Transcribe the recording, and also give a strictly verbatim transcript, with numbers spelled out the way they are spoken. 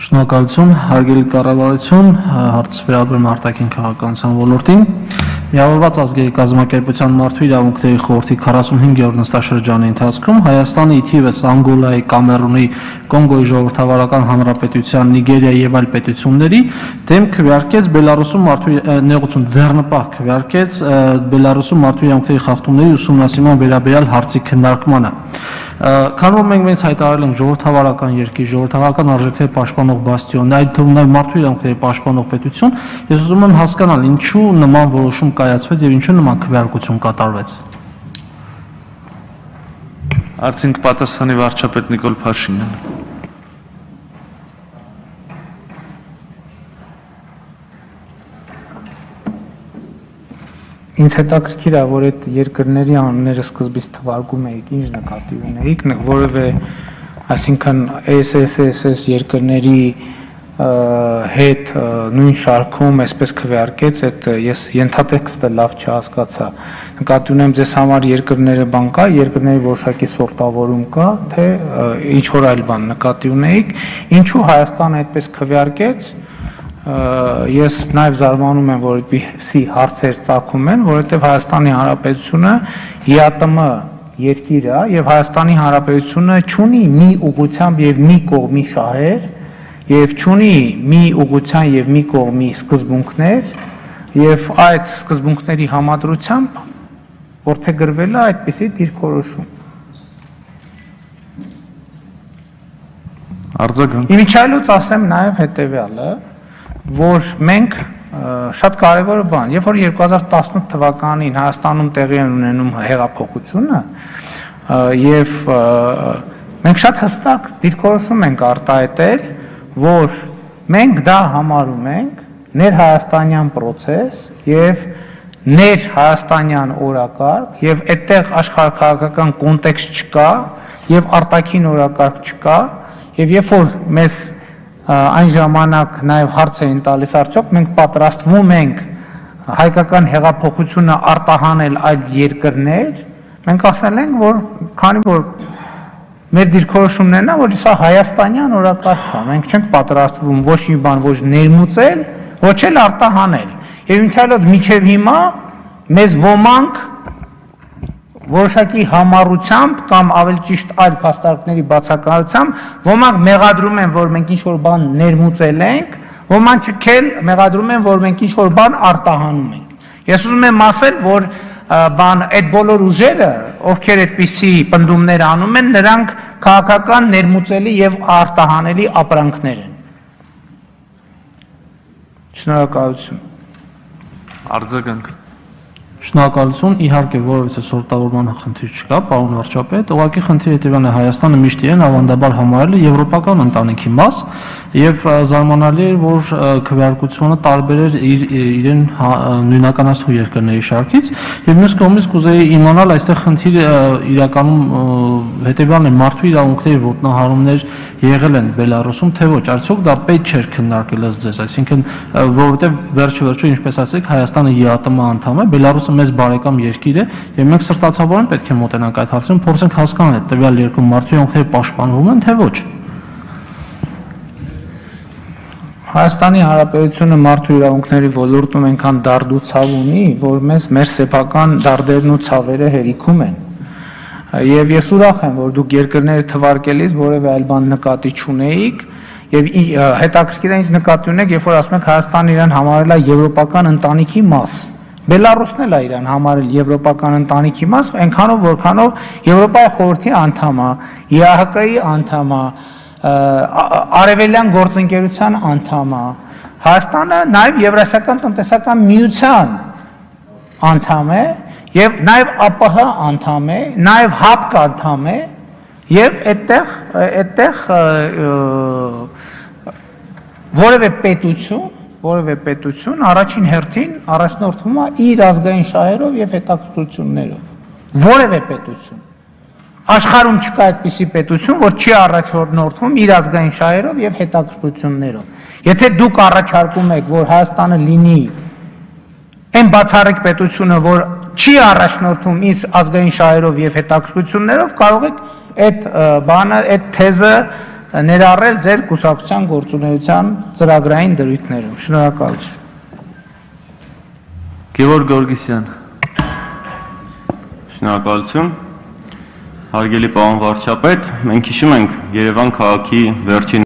Շնորհակալություն, հարգելի կառավարություն, հարց վերաբերում արտաքին քաղաքականության ոլորտին։ Միավորված ազգերի կազմակերպության մարդու իրավունքների խորհրդի քառասունհինգերորդ նստաշրջանի ընթացքում Հայաստանի թիվս Անգոլայի, Կամերունի, Կոնգոյի ժողովրդավարական հանրապետության, Նիգերիայի եւ այլ պետությունների դեմ քվեարկեց Բելարուսում մարդու նեղություն ձեռնպահ քվեարկեց Բելարուսում մարդու իրավունքների խախտումների ուսումնասիրման վերաբերյալ հարցի քննարկմանը։ Քանի որ մենք մեզ հայտարարել ենք ժողովրդավարական երկիր, ժողովրդավարական արժեքներ պաշտպանող բաստիոն, այդ թվում նաև մարդու իրավունքների պաշտպանող պետություն, ես ուզում եմ հասկանալ ինչու նման որոշում կայացվեց եւ ինչու նման քվեարկություն կատարվեց։ Արդյունք պատասխանի վարչապետ Նիկոլ Փաշինյանը։ Ինձ հետաքրքիր է, որ այդ երկրների անունները սկզբից թվարկում էիք, ինչ նկատի ունեիք, որևէ, այսինքն S S S S երկրների հետ նույն շարքում այսպես քվեարկեց, այդ ես ենթատեքստը լավ չհասկացա։ Նկատի ունեմ ձեզ համար երկրները բան կա, երկրների որոշակի սորտավորում կա, թե ինչ որ այլ բան նկատի ունեիք, ինչու Հայաստանը այդպես քվեարկեց։ Ես նաև զարմանում եմ, որ այդպիսի հարցեր ծագում են, որովհետև Հայաստանի Հանրապետությունը Ի A T M երկիր է եւ Հայաստանի Հանրապետությունը չունի մի ուղղությամբ եւ մի կողմի շահեր եւ չունի մի ուղղության եւ մի կողմի սկզբունքներ եւ այդ սկզբունքների համադրությամբ որդեգրվել է այդպիսի դիրքորոշում։ Արձագանք։ Իմիջիայլոց ասեմ նաև հետեւյալը, որ մենք շատ կարևոր բան, երբ որ երկու հազար տասնութ թվականին Հայաստանում տեղի են ունենում հեղափոխությունը եւ մենք շատ հստակ դիրքորոշում ենք արտահայտել, որ մենք դա համարում ենք ներհայաստանյան process եւ ներհայաստանյան օրակարգ եւ այդտեղ աշխարհաքաղաքական կոնտեքստ չկա եւ արտաքին օրակարգ չկա եւ երբ որ մեզ այն ժամանակ նաև հարց էին տալիս արդյոք մենք պատրաստվում ենք հայկական հեղափոխությունը արտահանել այլ երկրներ, մենք ասել ենք, որ քանի որ մեր դիրքորոշումներն է, որ սա հայաստանյան օրակարգ է, մենք չենք պատրաստվում ոչ մի բան ոչ ներմուծել, ոչ էլ արտահանել։ Եվ ինչալով միջև հիմա մեզ ոմանք որոշակի համառությամբ կամ ավելի ճիշտ այլ փաստարկների բացակայությամբ ոմանք մեղադրում են, որ մենք ինչ-որ բան ներմուծել ենք, ոմանք էլ մեղադրում են, որ մենք ինչ-որ բան արտահանում ենք։ Ես ուզում եմ ասել, որ բան այդ բոլոր ուժերը, ովքեր այդպիսի պնդումներ անում են, նրանք քաղաքական ներմուծելի եւ արտահանելի ապրանքներ են։ Շնորհակալություն։ Արձագանք։ Շնորհակալություն, իհարկե որևէ սորտավորման խնդիր չկա, պարոն վարչապետ, ուղղակի խնդիրը հետևյալն է, Հայաստանը միշտ իրեն ավանդաբար համարել է եվրոպական ընտանիքի մաս եւ զարմանալի է, որ քվեարկությունը տարբեր էր իրեն նույնականացնող երկրների շարքից եւ մյուս կողմից կուզեի իմանալ այստեղ խնդիրը իրականում հետևյալն է, մարդու իրավունքների ոտնահարումներ եղել են Բելարուսում, թե ոչ, արդյոք դա պետք չէր քննարկել ըստ ձեզ, այսինքն որովհետեւ վերջը վերջո ինչպես ասեք, Հայաստանը Ի A T M անդամ է, Բելարուսը մեծ բարեկամ երկիր է եւ մենք սրտացավորեն պետք է մոտենանք այդ հարցին, փորձենք հասկանալ այդ տվյալ երկրում մարդու իրավունքները պաշտպանվում են, թե ոչ։ Հայաստանի Հանրապետությունը մարդու իրավունքների ոլորտում այնքան դարդ ու ցավ ունի, որ մեզ մեր սեփական դարդերն ու ցավերը հերիքում են։ Եվ ես ուրախ եմ, որ դուք երկրները թվարկելիս որևէ այլ բան նկատի չունեիք եւ հետաքրքիր է ինչ նկատի ունեք, երբ որ ասում եք Հայաստանը իրան համարել է եվրոպական ընտանիքի մաս։ Բելարուսն էլ է իրան համարել եվրոպական ընտանիքի մաս, այնքանով որքանով Եվրոպայի խորհրդի անդամ է, Ի A H K-ի անդամ է, Արևելյան գործընկերության անդամ է, Հայաստանը նաև Եվրասիական տնտեսական միության անդամ է եւ նաև A P H անդամ է, նաև H A P K անդամ է եւ այդտեղ այդտեղ որևէ պետություն, որևէ պետություն առաջին հերթին առաջնորդվում է իր ազգային շահերով եւ հետաքրքրություններով։ Որևէ պետություն աշխարհում չկա այդպիսի պետություն, որ չի առաջնորդվում իր ազգային շահերով եւ հետաքրքրություններով։ Եթե դուք առաջարկում եք, որ Հայաստանը լինի այն բացառիկ պետությունը, որ չի առաջնորդվում իր ազգային շահերով եւ հետաքրքրություններով, կարող եք այդ բանը, այդ թեզը ներառել ձեր կուսակցության գործունեության ծրագրային դրույթներում։ Շնորհակալություն։ Գևորգ Գորգիսյան։ Շնորհակալություն։ Հարգելի պարոն վարչապետ, մենք հիշում ենք Երևան քաղաքի վերջին